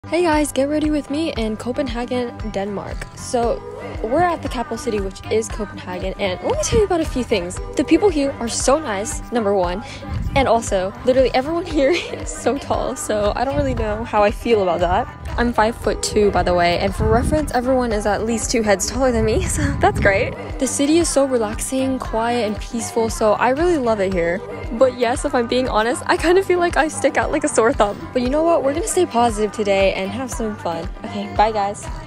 Hey guys, get ready with me in Copenhagen, Denmark. So we're at the capital city, which is Copenhagen, and let me tell you about a few things. The people here are so nice, number one, and also literally everyone here is so tall, so I don't really know how I feel about that. I'm 5'2", by the way, and for reference, everyone is at least 2 heads taller than me, so that's great. The city is so relaxing, quiet, and peaceful, so I really love it here. But yes, if I'm being honest, I kind of feel like I stick out like a sore thumb. But you know what? We're gonna stay positive today and have some fun. Okay, bye guys.